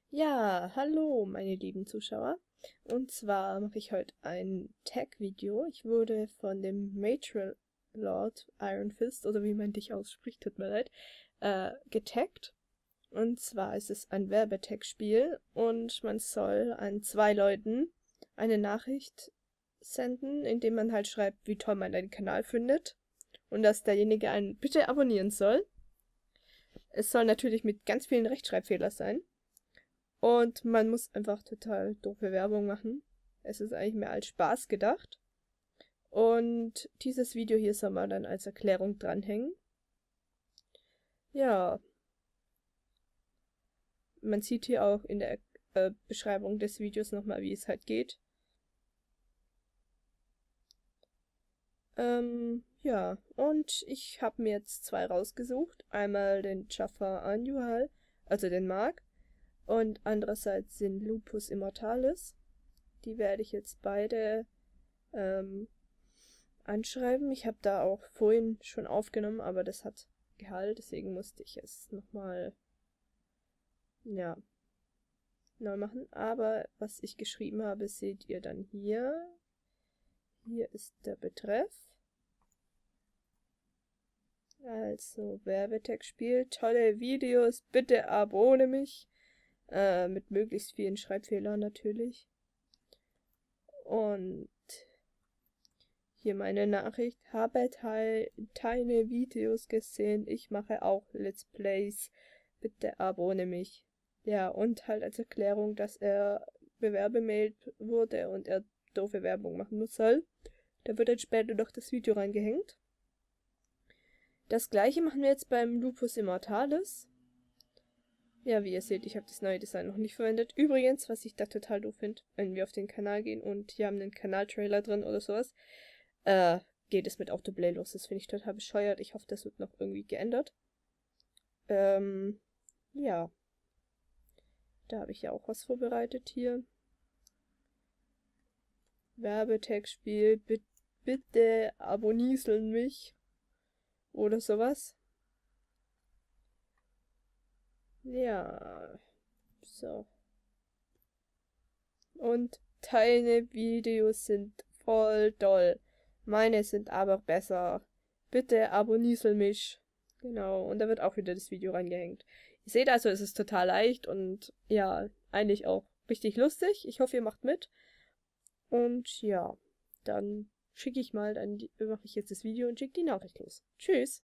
Ja, hallo meine lieben Zuschauer. Und zwar mache ich heute ein Tag-Video. Ich wurde von dem Matral Lord Iron Fist, oder wie man dich ausspricht, tut mir leid, getaggt. Und zwar ist es ein Werbetag-Spiel und man soll an zwei Leuten eine Nachricht senden, indem man halt schreibt, wie toll man deinen Kanal findet und dass derjenige einen bitte abonnieren soll. Es soll natürlich mit ganz vielen Rechtschreibfehlern sein. Und man muss einfach total doofe Werbung machen. Es ist eigentlich mehr als Spaß gedacht. Und dieses Video hier soll man dann als Erklärung dranhängen. Ja, man sieht hier auch in der Beschreibung des Videos nochmal, wie es halt geht. Ja, und ich habe mir jetzt zwei rausgesucht. Einmal den Jafar Annual, also den Mark, und andererseits den Lupus Immortalis. Die werde ich jetzt beide anschreiben. Ich habe da auch vorhin schon aufgenommen, aber das hat Gehalt, deswegen musste ich es nochmal, ja, neu machen. Aber was ich geschrieben habe, seht ihr dann hier. Hier ist der Betreff. Also, Werbetag-Spiel, tolle Videos, bitte abonne mich. Mit möglichst vielen Schreibfehlern natürlich. Und hier meine Nachricht. Habe deine Videos gesehen. Ich mache auch Let's Plays. Bitte abonne mich. Ja, und halt als Erklärung, dass er bewerbemeldet wurde und er doofe Werbung machen muss soll. Da wird dann später noch das Video reingehängt. Das gleiche machen wir jetzt beim Lupus Immortalis. Ja, wie ihr seht, ich habe das neue Design noch nicht verwendet. Übrigens, was ich da total doof finde, wenn wir auf den Kanal gehen und hier haben einen Kanaltrailer drin oder sowas, geht es mit Autoplay los. Das finde ich total bescheuert. Ich hoffe, das wird noch irgendwie geändert. Ja. Da habe ich ja auch was vorbereitet hier. Werbetag-Spiel, bitte abonnieseln mich. Oder sowas. Ja. So. Und deine Videos sind voll toll. Meine sind aber besser. Bitte abonniesel mich. Genau, und da wird auch wieder das Video reingehängt. Ihr seht also, es ist total leicht und ja, eigentlich auch richtig lustig. Ich hoffe, ihr macht mit. Und ja, dann mache ich jetzt das Video und schicke die Nachricht los. Tschüss!